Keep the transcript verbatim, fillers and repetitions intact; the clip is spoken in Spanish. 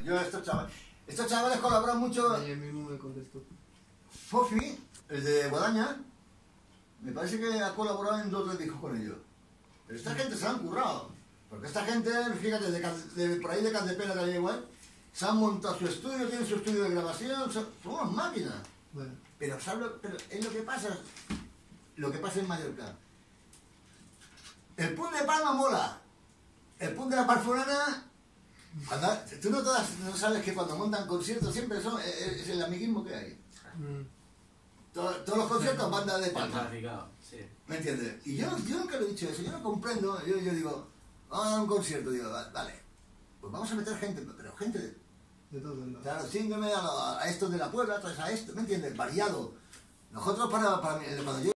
Yo estos chavales, estos chavales colaboran mucho. Ayer mismo me contestó. Fofi, el de Guadaña, me parece que ha colaborado en dos o tres discos con ellos. Pero esta gente se la han currado. Porque esta gente, fíjate, de, de, por ahí de Caldepena también igual, se han montado su estudio, tienen su estudio de grabación, son, son unas máquinas. Bueno. Pero, ¿sabes? Pero es lo que pasa, lo que pasa en Mallorca. El punk de Palma mola. El punk de la Parforana, cuando, tú no, todas, no sabes que cuando montan conciertos siempre son, es, es el amiguismo que hay. Mm. Todos, todos los conciertos bandas de Palma. Sí. ¿Me entiendes? Y yo, yo nunca lo he dicho eso, yo no comprendo. Yo, yo digo, vamos a dar un concierto, digo, vale, pues vamos a meter gente, pero gente de, De todos lados. claro, síndrome a, a estos de la Puebla, a esto, ¿me entiendes? Variado. Nosotros para, para mí, cuando yo